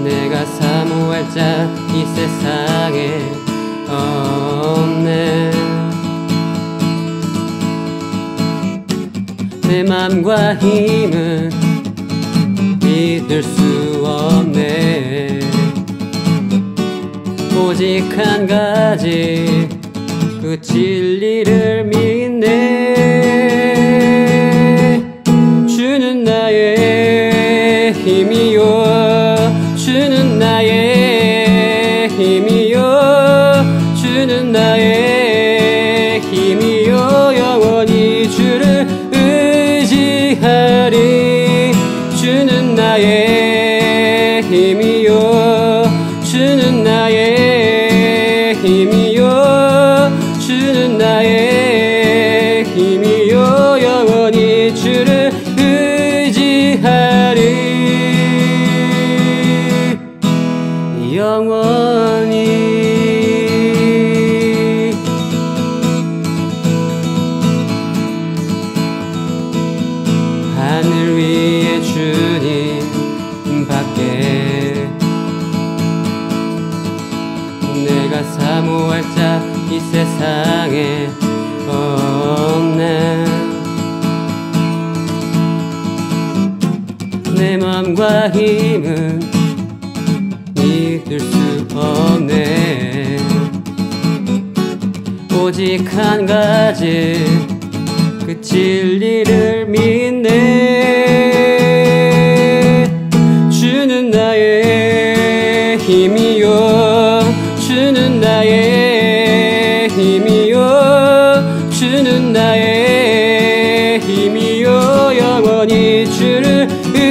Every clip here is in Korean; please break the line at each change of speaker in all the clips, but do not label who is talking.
내가 사모할 자 이 세상에 없네. 내 맘과 힘은 믿을 수 없네. 오직 한 가지 그 진리를 믿네. 주는 나의 힘이요, 주는 나의 힘이요, 주는 나의 힘이요. 영원히 주를 의지하리. 주는 나의 힘이요, 주는 나의 힘이요, 주는 나의 힘이요. 영원히 주를 의지하리. 영원히. 하늘 위에 주님 밖에 내가 사모할 자 이 세상에 없네. 내 맘과 힘은 믿을 수 없네. 오직 한 가지 그 진리를 믿네. 주는 나의 힘이요, 주는 나의 힘이요, 주는 나의 힘이요. 영원히 주를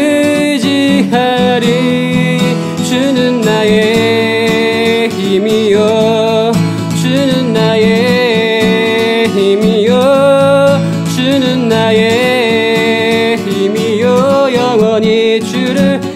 의지하리. 주는 나의 힘이요, 주는 나의 힘이요, 주는 나의 힘이요. 영원히 주를